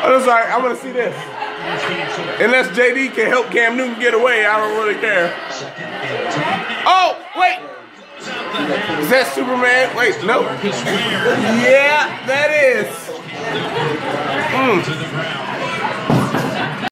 I'm sorry, I want to see this. Unless JD can help Cam Newton get away, I don't really care. Oh, wait. Is that Superman? Wait, no. Yeah, that is.